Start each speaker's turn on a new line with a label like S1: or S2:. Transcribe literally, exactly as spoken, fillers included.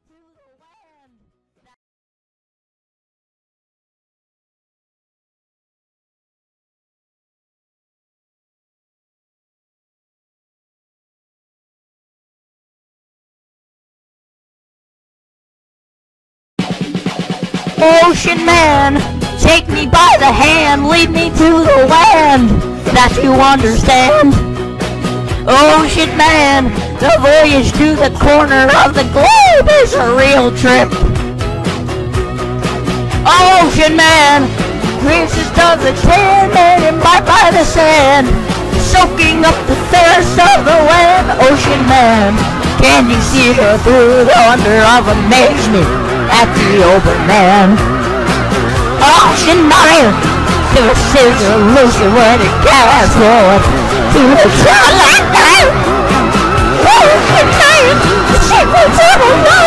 S1: to the land that Ocean man, take me by the hand, lead me to the land that you understand. Ocean man, the voyage to the corner of the globe is a real trip. Ocean man, princess of the tan man imbibed by the sand, soaking up the thirst of the land. Ocean man, can you see her through the wonder of amazement at the open man? Ocean man, to a scissor loser when it cast forward to the twilight night. Ocean man, the secrets of a